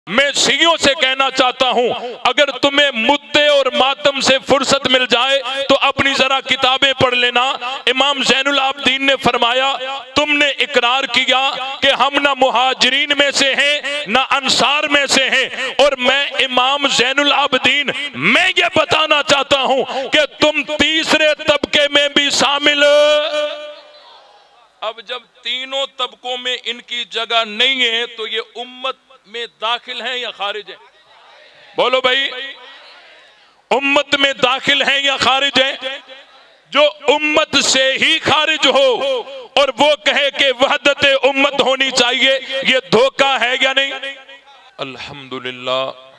मैं शियों से कहना चाहता हूं, अगर तुम्हें मुद्दे और मातम से फुर्सत मिल जाए तो अपनी जरा किताबें पढ़ लेना। इमाम ज़ैनुल आबिदीन ने फरमाया, तुमने इकरार किया कि हम ना मुहाजिरीन में से हैं ना अंसार में से हैं, और मैं इमाम ज़ैनुल आबिदीन मैं ये बताना चाहता हूं कि तुम तीसरे तबके में भी शामिल। अब जब तीनों तबकों में इनकी जगह नहीं है तो ये उम्मत में दाखिल हैं या खारिज हैं? बोलो भाई, उम्मत में दाखिल हैं या खारिज हैं? जो उम्मत से ही खारिज हो और वो कहे कि वहदत उम्मत होनी चाहिए, ये धोखा है या नहीं? अल्हम्दुलिल्लाह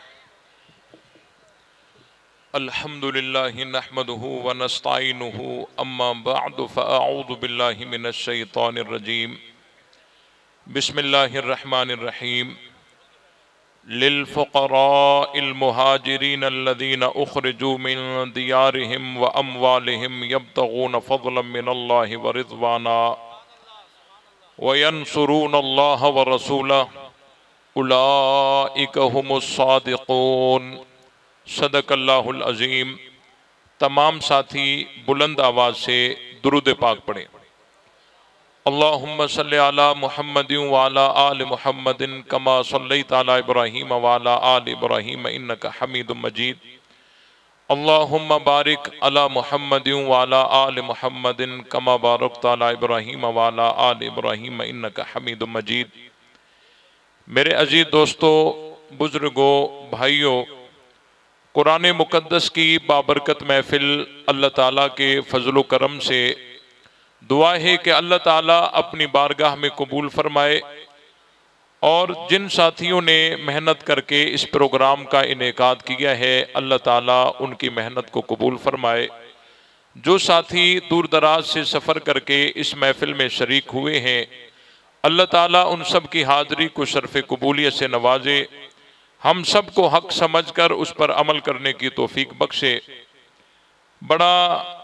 अल्हम्दुलिल्लाहि नहमदुहु व नस्तईनुहु अम्मा बअदु फ़अऊज़ु बिल्लाहि मिनश शैतानिर रजीम। बिस्मिल्लाहिर रहमानिर रहीम। लिल फ़ुक़राइल मुहाजिरीन अल्लज़ीना उख़रिजू मिन दियारिहिम व अमवालिहिम यब्तगून फ़ज़लन मिनल्लाहि व रिज़वाना व यंसुरूनल्लाह व रसूलहु उलाइका हुमुस सादिक़ून। सदक़ल्लाहुल अज़ीम। तमाम साथी बुलंद आवाज़ से दुरूद पाक पढ़ें। अल्लाहुम्मा सल्लि अला मुहम्मदिन व अला आलि मुहम्मदिन कमा सल्लैता अला इब्राहीम व अला आलि इब्राहीम इन्नका हमीदुम मजीद। अल्लाहुम्मा बारिक अला मुहम्मदिन व अला आलि मुहम्मदिन कमा बारकता अला इब्राहीम व अला आलि इब्राहीम इन्नका हमीदुम मजीद। मेरे अजीज दोस्तों, बुजुर्गों, भाइयों, कुरान मुक़द्दस की बाबरकत महफिल अल्लाह ताला के फजल करम से दुआ है कि अल्लाह ताला अपनी बारगाह में कबूल फरमाए, और जिन साथियों ने मेहनत करके इस प्रोग्राम का इनेकाद किया है, अल्लाह ताला उनकी मेहनत को कबूल फरमाए। जो साथी दूर दराज से सफ़र करके इस महफिल में शरीक हुए हैं, अल्लाह ताला उन सब की हाज़िरी को शर्फ़ कबूलियत से नवाजे, हम सब को हक समझकर उस पर अमल करने की तौफीक बख्शे। बड़ा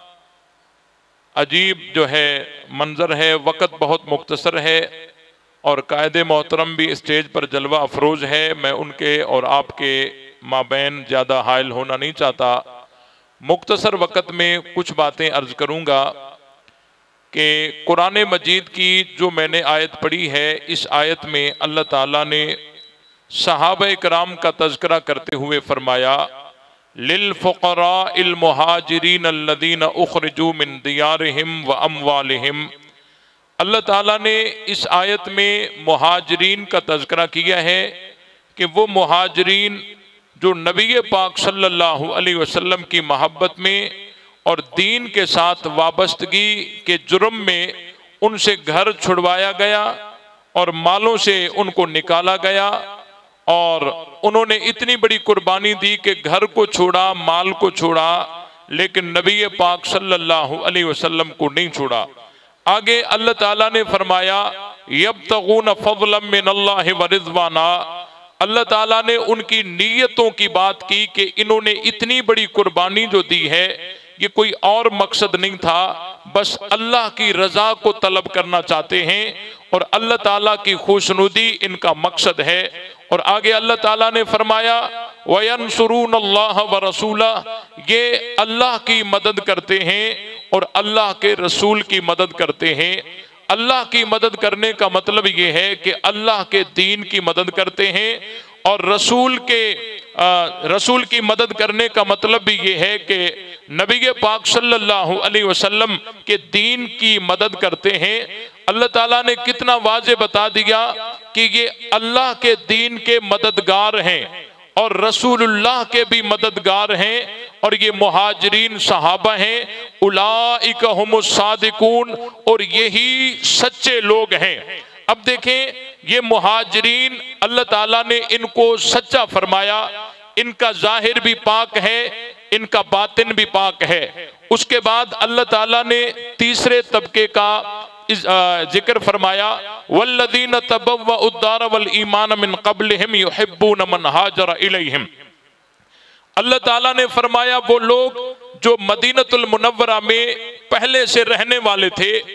अजीब जो है मंजर है, वक़्त बहुत मुख्तसर है और कायदे मोहतरम भी स्टेज पर जलवा अफरोज है। मैं उनके और आपके माबैन ज़्यादा हायल होना नहीं चाहता। मुख्तसर वक़्त में कुछ बातें अर्ज़ करूँगा कि कुरान मजीद की जो मैंने आयत पढ़ी है, इस आयत में अल्लाह ताला ने सहाबा इकराम का तज़किरा करते हुए फरमाया, लिल फ़ुक़राइल मुहाजिरीन अल्लज़ीना उख़रिजू मिन दियारिहिम व अमवालिहिम। अल्लाह ताला ने इस आयत में मुहाजिरीन का तज़किरा किया है कि वो मुहाजिरीन जो नबी पाक सल्लल्लाहु अलैहि वसल्लम की महब्बत में और दीन के साथ वाबस्तगी के जुर्म में उनसे घर छुड़वाया गया और मालों से उनको निकाला गया, और उन्होंने इतनी बड़ी कुर्बानी दी कि घर को छोड़ा, माल को छोड़ा, लेकिन नबी पाक सल्लल्लाहु अलैहि वसल्लम को नहीं छोड़ा। आगे अल्लाह ताला ने फरमाया, यब्तगून फ़ज़लन मिनल्लाहि व रिज़वाना। अल्लाह ताला ने उनकी नीयतों की बात की कि इन्होंने इतनी बड़ी कुर्बानी जो दी है, ये कोई और मकसद नहीं था, बस अल्लाह की रज़ा को तलब करना चाहते हैं और अल्लाह ताला की खुशनुदी इनका मकसद है। और आगे अल्लाह ताला ने फरमाया, वयंसुरूनल्लाह व रसूलहु, ये अल्लाह की मदद करते हैं और अल्लाह के रसूल की मदद करते हैं। अल्लाह की मदद करने का मतलब ये है कि अल्लाह के दीन की मदद करते हैं, और रसूल की मदद करने का मतलब भी ये है कि नबी पाक सल्लल्लाहु अलैहि वसल्लम के दीन की मदद करते हैं। अल्लाह ताला ने कितना वाज़े बता दिया कि ये अल्लाह के दीन के मददगार हैं और रसूलुल्लाह के भी मददगार हैं, और ये मुहाजिरीन सहाबा हैं। उलाइका हुमुस सादिकून, और यही सच्चे लोग हैं। अब देखें, ये मुहाजिरीन अल्लाह ताला ने इनको सच्चा फरमाया, इनका जाहिर भी पाक है, इनका बातिन भी पाक है। उसके बाद अल्लाह ताला ने तीसरे तबके का जिक्र फरमाया, वल्लज़ीना तबव्वउद्दार वल ईमान मिन क़ब्लिहिम युहिब्बून मन हाजर इलैहिम। अल्लाह ताला ने फरमाया, वो लोग जो मदीनतुल मुनव्वरा में पहले से रहने वाले थे,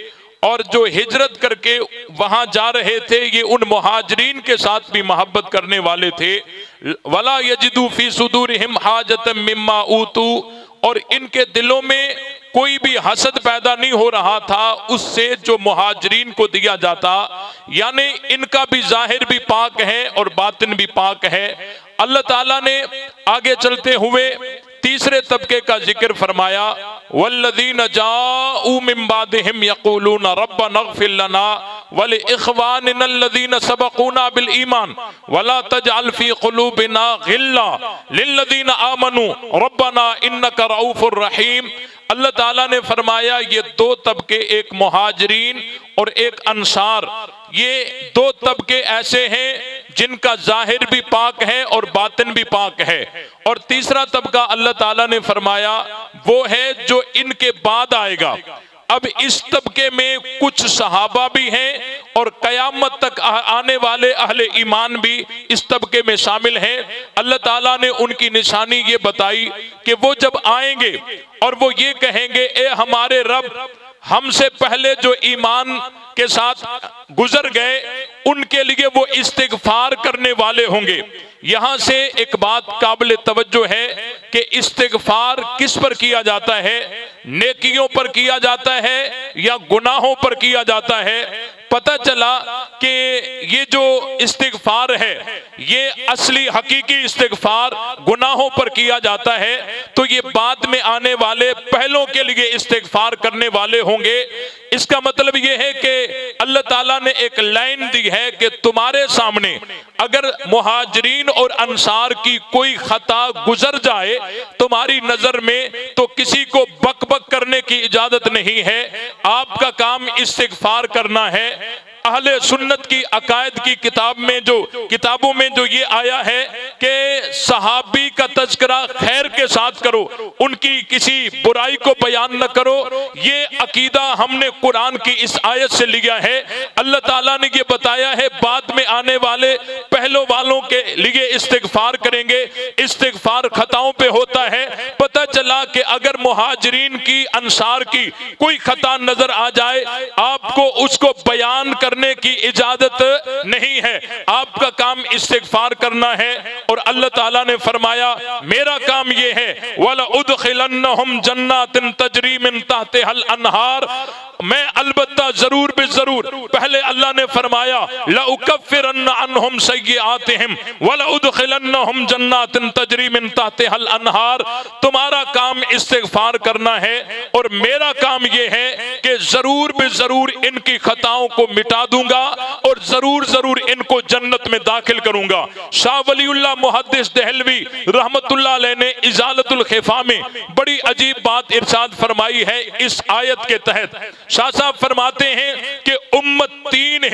और जो हिजरत करके वहां जा रहे थे ये उन मुहाजिरीन के साथ भी मोहब्बत करने वाले थे। वला यजिदू फी सुदूरिहिम हाजतम मिम्मा ऊतू, और इनके दिलों में कोई भी हसद पैदा नहीं हो रहा था उससे जो मुहाजिरीन को दिया जाता, यानी इनका भी जाहिर भी पाक है और बातिन भी पाक है। अल्लाह ताला ने आगे चलते हुए तीसरे तबके का जिक्र फरमाया, वल्लज़ीना जाऊ मिन बादिहिम यक़ूलूना रब्बना इग़फ़िर लना व लिइख़वानिना अल्लज़ीना सबक़ूना बिल ईमान वला तजअल फ़ी क़ुलूबिना ग़िल्ला लिल्लज़ीना आमनू रब्बना इन्नका रऊफ़ुर रहीम। अल्लाह ताला ने फरमाया ये दो तबके, एक मुहाजिरीन और एक अंसार, ये दो तबके ऐसे हैं जिनका जाहिर भी पाक है और बातिन भी पाक है। और तीसरा तबका अल्लाह ताला ने फरमाया वो है जो इनके बाद आएगा। अब इस तबके में कुछ सहाबा भी हैं और कयामत तक आने वाले अहले ईमान भी इस तबके में शामिल हैं। अल्लाह ताला ने उनकी निशानी ये बताई कि वो जब आएंगे और वो ये कहेंगे, ए हमारे रब, हमसे पहले जो ईमान के साथ गुजर गए उनके लिए वो इस्तिगफार करने वाले होंगे। यहां से एक बात काबिल तवज्जो है कि इस्तिगफार किस पर किया जाता है, नेकियों पर किया जाता है या गुनाहों पर किया जाता है। पता चला कि ये जो इस्तिगफार है ये असली हकीकी इस्तिगफार गुनाहों पर किया जाता है, तो ये बाद में आने वाले पहलों के लिए इस्तिगफार करने वाले होंगे। इसका मतलब ये है कि अल्लाह ताला ने एक लाइन दी है कि तुम्हारे सामने अगर मुहाजिरीन और अंसार की कोई खता गुजर जाए तुम्हारी नजर में, तो किसी को बक बक करने की इजाजत नहीं है, आपका काम इस्तिगफार करना है। अहले सुन्नत की अकायद की किताबों में जो ये आया है कि सहाबी का तज़किरा खैर के साथ करो, उनकी किसी बुराई को बयान न करो, ये अकीदा हमने कुरान की इस आयत से लिया है। अल्लाह ताला ने ये बताया है बाद में आने वाले पहलों वालों के लिए इस्तिगफार करेंगे, इस्तिगफार खताओं पे होता है। पता चला कि अगर मुहाजिरीन की अंसार की कोई खता नजर आ जाए आपको उसको बयान करने की इजाजत नहीं है, आपका काम इस्तिगफार करना है। और अल्लाह ताला ने फरमाया मेरा काम ये है, वला उदखिलन्नहुम जन्नातिन तजरी मिन तहतिहल अनहार, मैं अलबत्ता जरूर बे जरूर, पहले अल्लाह ने फरमाया लउकफ्फिरन्न अन्हुम सय्यिआतिहिम वला उदखिलन्नहुम जन्नातिन तजरी मिन तहतिहल अनहार। तुम्हारा काम इस्तिगफार करना है और मेरा काम ये है कि जरूर बे जरूर इनकी खताओं को मिटा दूंगा और जरूर जरूर इनको जन्नत में दाखिल करूंगा। शाह वलीउल्लाह मुहद्दिस देहलवी रहमतुल्लाह अलैह ने इजालतुल खिफा में बड़ी अजीब बात इरशाद फरमाई है इस आयत के तहत। शाह साहब फरमाते हैं कि उम्मत तीन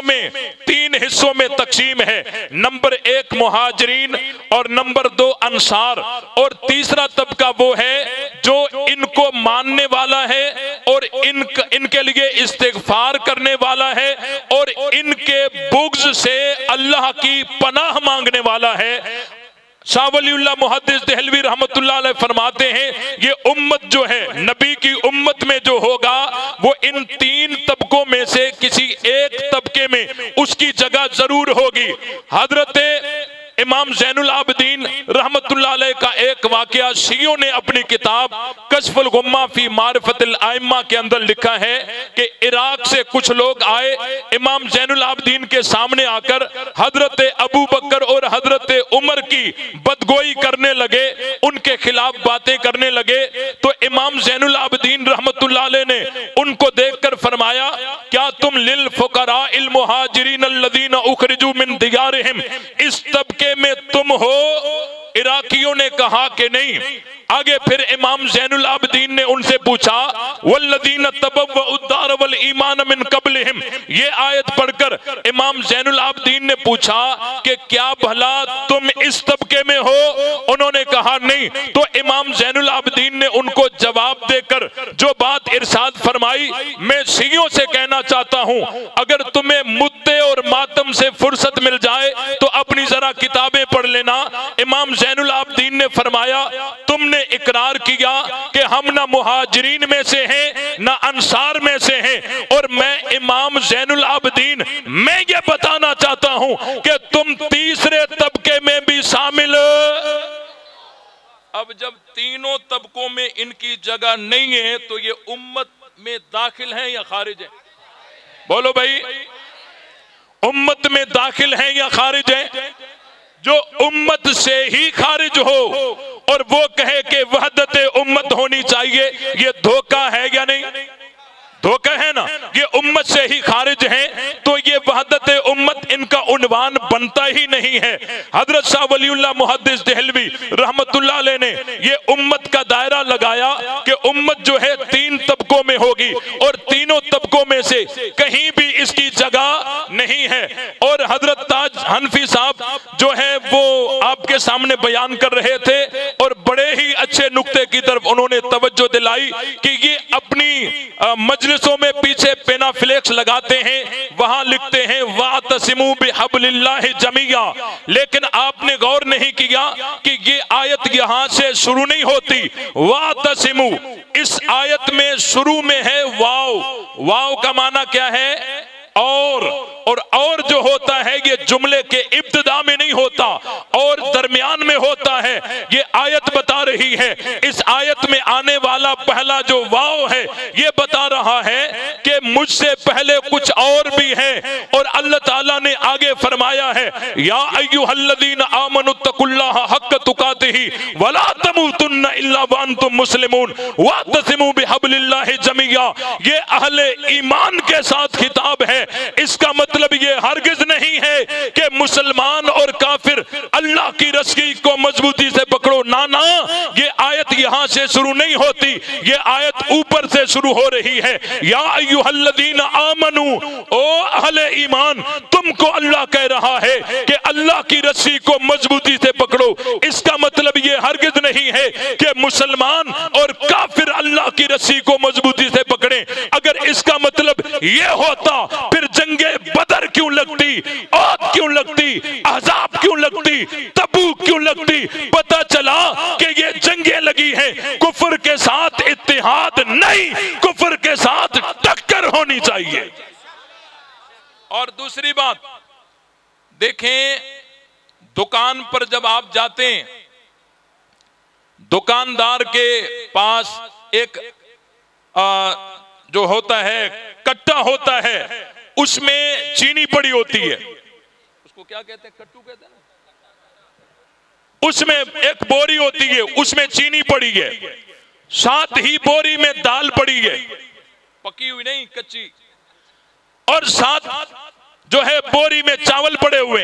हिस्सों में तकसीम है, नंबर एक मुहाजिरीन और नंबर दो अंसार, और तीसरा तबका वो है जो इनको मानने वाला है और इनके लिए इस्तिगफार करने वाला है और इनके बुग़्ज़ से अल्लाह की पनाह मांगने वाला है। शाह वलीउल्लाह मुहद्दिस देहलवी रहमतुल्लाह अलैह फरमाते हैं ये उम्मत जो है नबी की उम्मत में जो होगा वो इन तीन तबकों में से किसी एक तबके में उसकी जगह जरूर होगी। हजरत इमाम ज़ैनुल आबिदीन रहमतुल्लाह अलैह का एक वाक़या शियों ने अपनी किताब कश्फुल गुम्मा फी मारिफतिल आइम्मा के अंदर लिखा है कि इराक से कुछ लोग आए, इमाम ज़ैनुल आबिदीन के सामने आकर हजरत अबू बकर और हजरत उमर की बदगोई करने लगे, उनके खिलाफ बातें करने लगे। तो इमाम ज़ैनुल आबिदीन रहमतुल्लाह अलैह ने उनको देखकर फरमाया क्या तुम लिल फुकराइल मुहाजिरीन अल्लज़ीना उखरिजू मिन दियारिहिम इस तबके में तुम हो? इराकियों ने कहा कि नहीं। आगे फिर इमाम ज़ैनुल आबिदीन ने उनसे पूछा वल्लज़ीना तबव्वउद्दार वल ईमान मिन क़ब्लिहिम, ये आयत पढ़कर इमाम ज़ैनुल आबिदीन ने पूछा कि क्या भला तुम इस तबके में हो? उन्होंने कहा नहीं। तो इमाम ज़ैनुल आबिदीन ने उनको जवाब देकर जो बात इरशाद फरमाई, मैं शियों से कहना चाहता हूं अगर तुम्हें मुद्दे और मातम से फुर्सत मिल जाए तो अपनी जरा किताबें पढ़ लेना। इमाम ज़ैनुल आबिदीन ने फरमाया तुमने इकरार किया कि हम ना मुहाजिरीन में से हैं ना अंसार में से हैं, और मैं इमाम ज़ैनुल आबिदीन मैं ये बताना चाहता हूं कि तुम तीसरे तबके में भी शामिल। अब जब तीनों तबकों में इनकी जगह नहीं है तो ये उम्मत में दाखिल हैं या खारिज हैं? बोलो भाई, उम्मत में दाखिल हैं या खारिज हैं? जो उम्मत से ही खारिज हो और वो कहे कि वहदत उम्मत होनी चाहिए, ये धोखा है या नहीं? धोखा है ना। ये उम्मत से ही खारिज हैं तो ये वहदत उम्मत इनका उन्वान बनता ही नहीं है। हजरत शाह वलीउल्लाह मुहद्दिस देहलवी रहमतुल्लाह अलैह ने ये उम्मत का दायरा लगाया कि उम्मत जो है तीन तबकों में होगी और तीनों तबकों में से कहीं भी इसकी जगह नहीं है। और हजरत ताज हनफी साहब जो है वो आपके सामने बयान कर रहे थे और बड़े ही अच्छे नुक्ते की तरफ उन्होंने तवज्जो दिलाई कि ये अपनी मजलिसों में पीछे पेना फ्लेक्स लगाते हैं, वहां लिखते हैं वातसिमू बिहब्लिल्लाहि जमीया, लेकिन आपने गौर नहीं किया कि ये आयत यहां से शुरू नहीं होती। वातसिमू इस आयत में शुरू में है वाव। वाव का माना क्या है? और जो होता है ये जुमले के इब्तिदा में नहीं होता और दरमियान में होता है। ये आयत बता रही है, इस आयत में आने वाला पहला जो वाव है ये बता रहा है कि मुझसे पहले कुछ और भी है। और अल्लाह ताला ने आगे फरमाया है या अय्युहल्लज़ीना आमनुत्तकुल्लाह हक्क तुकातिही वला तमूतुन्ना इल्ला व अंतुम मुस्लिमून वातसिमू बिहब्लिल्लाहि जमीया। ये अहले ईमान के साथ खिताब है। इसका मतलब ये हरगिज नहीं है कि मुसलमान और काफिर अल्लाह की रस्सी को मजबूती से पकड़ो, ना ना, ये आयत यहां से शुरू नहीं होती, ये आयत ऊपर से शुरू हो रही है। या अय्युहल्लज़ीना आमनू, ओ अहले ईमान, तुमको अल्लाह कह रहा है कि अल्लाह की रस्सी को मजबूती से पकड़ो। इसका मतलब ये हरगिज नहीं है कि मुसलमान और काफिर अल्लाह की रस्सी को मजबूती से पकड़े। अगर इसका मतलब ये होता फिर जंगे बदर क्यों लगती, औद क्यों लगती, अहज़ाब क्यों लगती, तबूक क्यों लगती? पता चला कि ये जंगे लगी हैं कुफर के साथ इत्तिहाद नहीं, कुफर के साथ टक्कर होनी चाहिए। और दूसरी बात देखें, दुकान पर जब आप जाते हैं, दुकानदार के पास एक जो होता है कट्टा होता है, उसमें चीनी पड़ी होती है, उसको क्या कहते हैं? कट्टू कहते हैं ना। उसमें एक बोरी होती है, उसमें चीनी पड़ी है, साथ ही बोरी में दाल पड़ी है, पकी हुई नहीं, कच्ची, और साथ जो है बोरी में चावल पड़े हुए।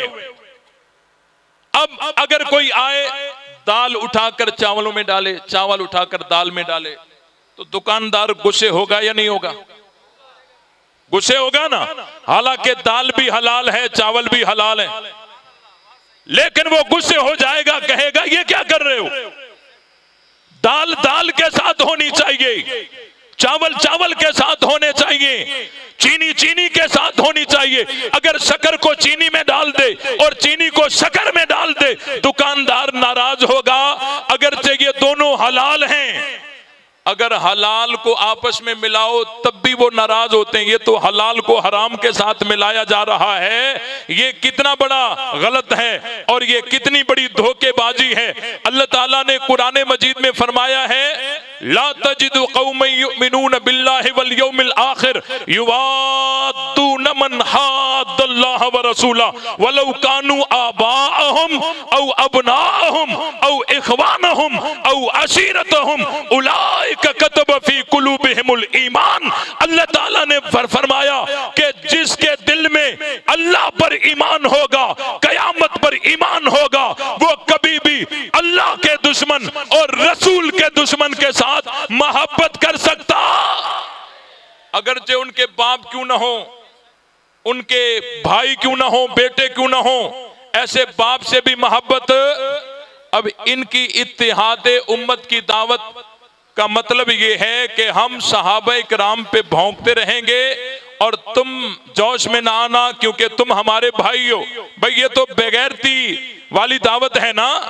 अब अगर कोई आए, दाल उठाकर चावलों में डाले, चावल उठाकर दाल में डाले, तो दुकानदार गुस्से होगा या नहीं होगा? गुस्से होगा ना। हालांकि दाल भी हलाल है, चावल भी हलाल है, लेकिन वो गुस्से हो जाएगा, कहेगा ये क्या कर रहे हो? दाल दाल के साथ होनी चाहिए, चावल चावल के साथ होने चाहिए, चीनी चीनी के साथ होनी चाहिए। अगर शक्कर को चीनी में डाल दे और चीनी को शक्कर में डाल दे, दुकानदार नाराज होगा, अगरचे ये दोनों हलाल हैं। अगर हलाल को आपस में मिलाओ तब भी वो नाराज होते हैं। ये तो हलाल को हराम के साथ मिलाया जा रहा है, ये कितना बड़ा गलत है और ये कितनी बड़ी धोखेबाजी है। अल्लाह ताला ने कुरान मजीद में फरमाया है ला तजिदु कौमन युमिनून बिल्लाहि वल यौमिल आखिर युवाद्दून मन हाद्दल्लाह व रसूलहु वलौ कानू आबाअहुम औ अबनाअहुम औ इखवानहुम औ अशीरतहुम उलाइका कतब फी कुलूबिहिमुल ईमान। अल्लाह ताला ने फरमाया कि जिसके दिल में अल्लाह पर ईमान होगा, कयामत पर ईमान होगा, वो कभी भी अल्लाह के दुश्मन और रसूल के दुश्मन के साथ मोहब्बत कर सकता। अगरचे उनके बाप क्यों ना हो, उनके भाई क्यों ना हो, बेटे क्यों ना हो, ऐसे बाप से भी मोहब्बत। अब इनकी इत्तिहादे उम्मत की दावत का मतलब ये है कि हम सहाबा किराम पे भौंकते रहेंगे और तुम जोश में ना आना क्योंकि तुम हमारे भाई हो। भाई ये तो बेगैरती वाली दावत है ना।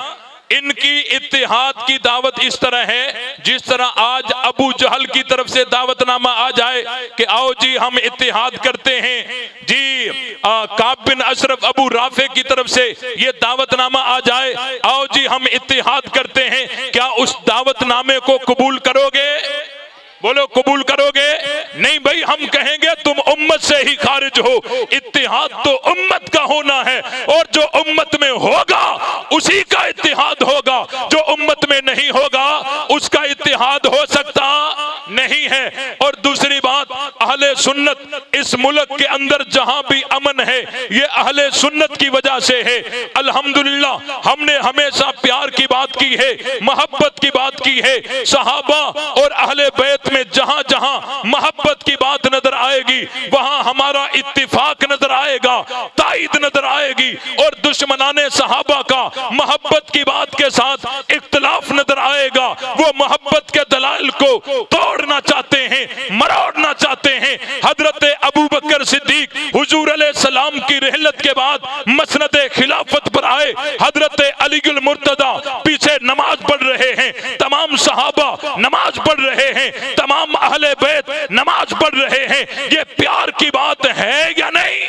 इनकी इत्तिहाद की दावत इस तरह है जिस तरह आज अबू जहल की तरफ से दावतनामा आ जाए कि आओ जी हम इत्तिहाद करते हैं जी। Kab bin Ashraf Abu Rafe की तरफ से ये दावतनामा आ जाए, आओ जी हम इत्तिहाद करते हैं, क्या उस दावतनामे को कबूल करोगे? बोलो कबूल करोगे? नहीं भाई, हम कहेंगे तुम उम्मत से ही खारिज हो। इत्तिहाद तो उम्मत का होना है और जो उम्मत में होगा उसी का इत्तिहाद होगा, जो उम्मत में नहीं होगा उसका इत्तिहाद हो सकता नहीं है। और दूसरी बात, अहले सुन्नत इस मुल्क के अंदर जहां भी अमन है ये अहले सुन्नत की वजह से है। अल्हम्दुलिल्लाह हमने हमेशा प्यार की बात की है, मोहब्बत की बात की है। सहाबा और अहले बैत में जहां जहां मोहब्बत की बात नजर आएगी वहां हमारा इत्तिफाक नजर आएगा, ताईद नजर आएगी। और दुश्मनाने सहाबा का मोहब्बत की बात के साथ इख्तिलाफ नजर आएगा। वो मोहब्बत के दलाइल को तोड़ना चाहते हैं, मरोड़ना चाहते हैं। हजरत अबू बकर सिद्दीक हुजूर अलैहिस्सलाम की रहलत के बाद मसनद खिलाफत पर आए। हजरत अलीउल मुर्तदा पीछे नमाज पढ़ रहे हैं, तमाम सहाबा नमाज पढ़ रहे हैं, तमाम अहले बैत नमाज पढ़ रहे हैं। ये प्यार की बात है या नहीं?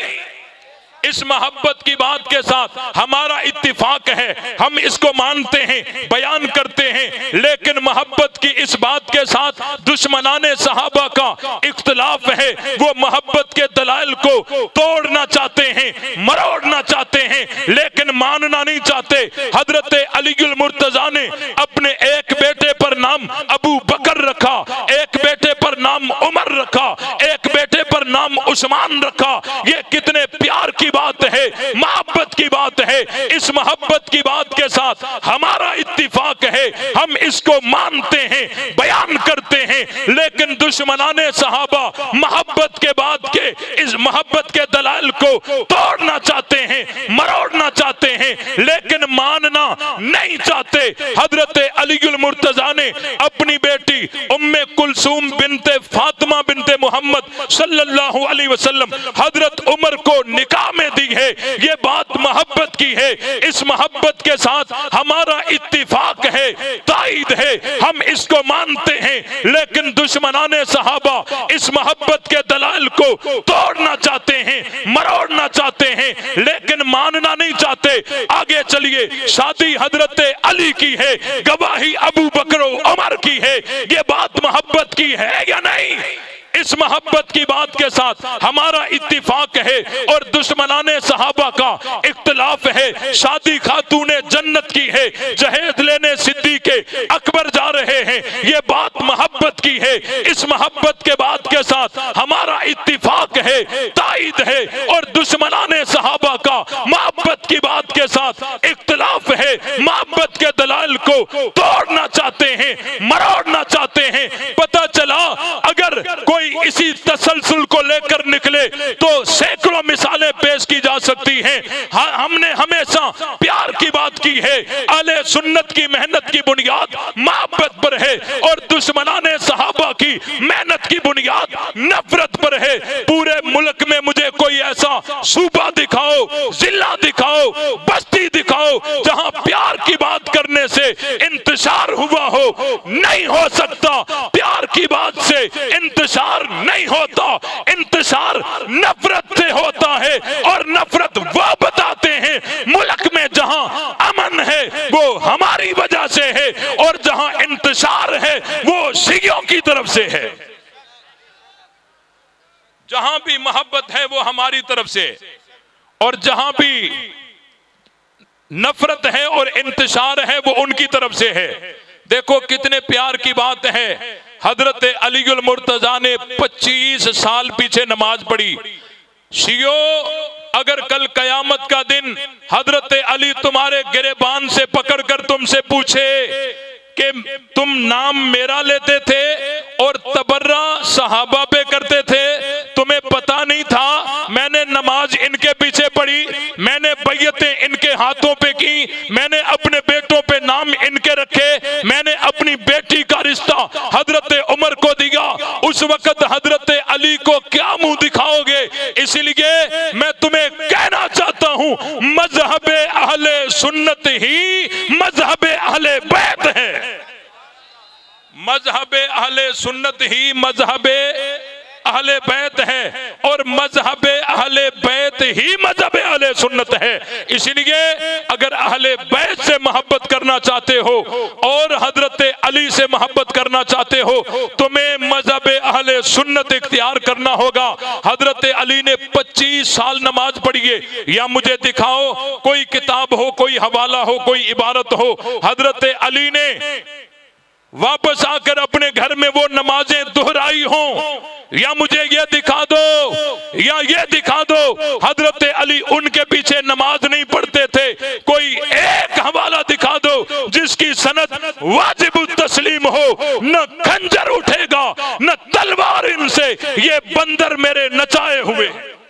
इस मोहब्बत की बात के साथ हमारा इत्तिफाक है, हम इसको मानते हैं, बयान करते हैं। लेकिन मोहब्बत की इस बात के साथ दुश्मनाने सहाबा का इख्तिलाफ है, वो मोहब्बत के दलाइल को तोड़ना चाहते हैं, मरोड़ना चाहते हैं, लेकिन मानना नहीं चाहते। हजरत अलीउल मुर्तजा ने अपने एक बेटे पर नाम अबू बकर रखा, एक बेटे पर नाम उमर रखा, एक बेटे पर नाम उस्मान रखा। ये कितने प्यार की बात है, मोहब्बत की बात है। इस मोहब्बत की बात के साथ हमारा इत्तिफाक है, हम इसको मानते हैं, बयान करते हैं। लेकिन दुश्मनाने सहाबा मोहब्बत के बाद के इस मोहब्बत के दलाइल को तोड़ना चाहते हैं, मरोड़ना चाहते हैं, लेकिन मानना नहीं चाहते। हजरत अलीउल मुर्तजा ने अपनी बेटी उम्मे कुलसूम बिनते फातिमा बिनते मोहम्मद सल्लल्लाहु अलैहि वसल्लम हजरत उमर को निकाह में दी है। ये बात मोहब्बत की है, इस मोहब्बत के साथ हमारा इत्तिफाक है, ताईद है, हम इसको मानते हैं। लेकिन दुश्मनाने सहाबा इस मोहब्बत के दलाइल को तोड़ना चाहते हैं, मरोड़ना चाहते हैं, लेकिन मानना नहीं चाहते। आगे चलिए, शादी हजरत अली की है, गवाही अबू बकर उमर की है। ये बात मोहब्बत की है या नहीं? इस मोहब्बत की बात के साथ हमारा इत्तिफाक है और दुश्मनाने सहाबा का इख्तिलाफ है। शादी खातूने जन्नत की है, जहेज लेने सिद्दीक़े अकबर जा रहे हैं, ये बात मोहब्बत की है। इस मोहब्बत के बात के साथ हमारा इत्तिफाक है, ताईद है। और दुश्मनाने सहाबा का मोहब्बत की बात के साथ इख्तिलाफ है, मोहब्बत के दलाइल को तोड़ना चाहते हैं, मरोड़ना चाहते हैं। पता चला अगर कोई इसी तसलसल को लेकर निकले तो सैकड़ों मिसालें पेश की जा सकती हैं। हमने हमेशा प्यार की बात की है। अहले सुन्नत की मेहनत की बुनियाद मोहब्बत पर है और दुश्मनाने सहाबा की मेहनत की बुनियाद नफरत पर है। पूरे मुल्क में मुझे कोई ऐसा सूबा दिखाओ, जिला दिखाओ, बस्ती दिखाओ जहां प्यार की बात करने से इंतशार हुआ हो। नहीं हो सकता। प्यार की बात से इंतशार नहीं होता, इंतशार नफरत से होता है। और नफरत वो बताते हैं मुल्क में जहां अमन है वो हमारी वजह से है और जहां इंतशार है वो शियों की तरफ से है। जहां भी मोहब्बत है वो हमारी तरफ से, और जहां भी नफरत है और इंतशार है वो उनकी तरफ से है। देखो कितने प्यार की बात है। हजरत अलीउल मुर्तजा ने 25 साल पीछे नमाज पढ़ी। शियो, अगर कल कयामत का दिन हजरत अली तुम्हारे गिरेबान से पकड़कर तुमसे पूछे कि तुम नाम मेरा लेते थे और तबर्रा सहाबा पे करते थे, तुम्हें पता नहीं था मैंने नमाज इनके पीछे पढ़ी, मैंने बैयतें इनके हाथों पे की, मैंने अपने बेटों पे नाम इनके रखे, मैंने अपनी बेटी का रिश्ता हजरत उमर को दिया। उस वक्त हजरत अली को क्या मुंह दिखाओगे? इसलिए मैं तुम्हें कहना चाहता हूं, मजहब अहले सुन्नत ही मजहब मजहब अहले सुन्नत ही मजहब अहले बैत है और मजहब अहले बैत ही मजहब अहले सुन्नत है। इसलिए अगर अहले बैत से मोहब्बत करना चाहते हो और हजरत अली से मोहब्बत करना चाहते हो, तुम्हें मजहब अहले सुन्नत इख्तियार करना होगा। हजरत अली ने 25 साल नमाज पढ़ी है, या मुझे दिखाओ कोई किताब हो, कोई हवाला हो, कोई इबारत हो, हजरत अली ने वापस आकर अपने घर में वो नमाजें दोहराई हों, या मुझे ये दिखा दो, या ये दिखा दो हजरत अली उनके पीछे नमाज नहीं पढ़ते थे। कोई एक हवाला दिखा दो जिसकी सनद वाजिब तस्लीम हो। न खंजर उठेगा न तलवार इनसे, ये बंदर मेरे नचाए हुए।